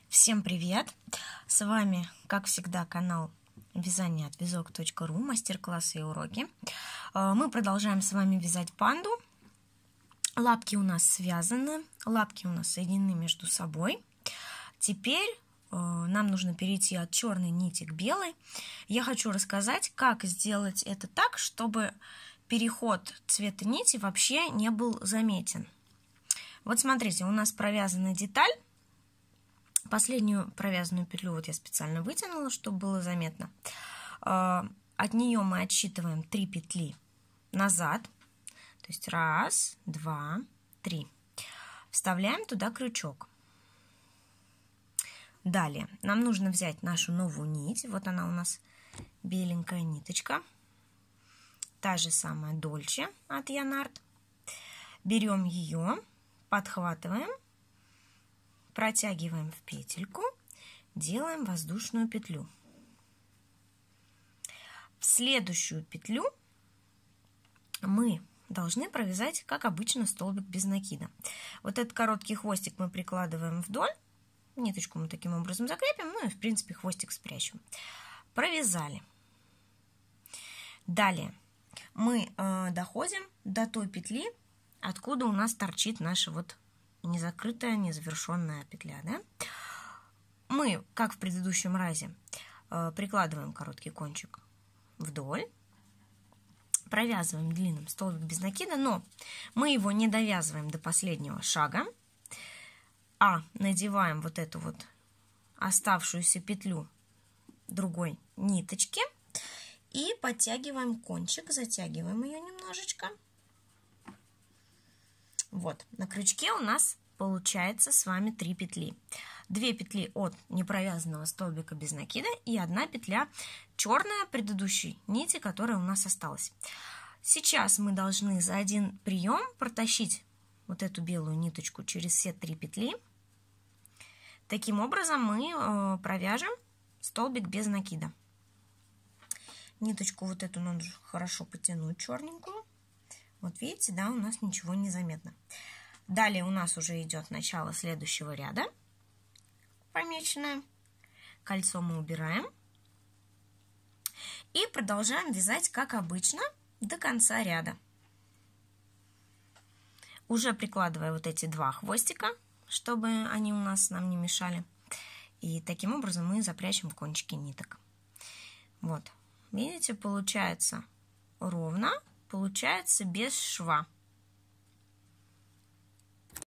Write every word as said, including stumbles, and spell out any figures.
Всем привет! С вами, как всегда, канал вязание от вязок точка ру, мастер-классы и уроки. Мы продолжаем с вами вязать панду. Лапки у нас связаны, лапки у нас соединены между собой. Теперь нам нужно перейти от черной нити к белой. Я хочу рассказать, как сделать это так, чтобы переход цвета нити вообще не был заметен. Вот смотрите, у нас провязана деталь. Последнюю провязанную петлю вот я специально вытянула, чтобы было заметно. От нее мы отсчитываем три петли назад. То есть раз, два, три. Вставляем туда крючок. Далее нам нужно взять нашу новую нить. Вот она у нас, беленькая ниточка. Та же самая Дольче от Янард. Берем ее, подхватываем. Протягиваем в петельку, делаем воздушную петлю. В следующую петлю мы должны провязать, как обычно, столбик без накида. Вот этот короткий хвостик мы прикладываем вдоль, ниточку мы таким образом закрепим, ну и в принципе хвостик спрячем. Провязали. Далее мы э, доходим до той петли, откуда у нас торчит наша вот незакрытая, незавершенная петля, да? Мы, как в предыдущем разе, прикладываем короткий кончик вдоль, провязываем длинным столбик без накида, но мы его не довязываем до последнего шага, а надеваем вот эту вот оставшуюся петлю другой ниточки и подтягиваем кончик, затягиваем ее немножечко. Вот, на крючке у нас получается с вами три петли. Две петли от непровязанного столбика без накида и одна петля черная предыдущей нити, которая у нас осталась. Сейчас мы должны за один прием протащить вот эту белую ниточку через все три петли. Таким образом мы провяжем столбик без накида. Ниточку вот эту надо хорошо потянуть, черненькую. Вот видите, да, у нас ничего не заметно. Далее у нас уже идет начало следующего ряда, помеченное. Кольцо мы убираем. И продолжаем вязать, как обычно, до конца ряда. Уже прикладывая вот эти два хвостика, чтобы они у нас нам не мешали. И таким образом мы запрячем кончики ниток. Вот, видите, получается ровно. Получается без шва.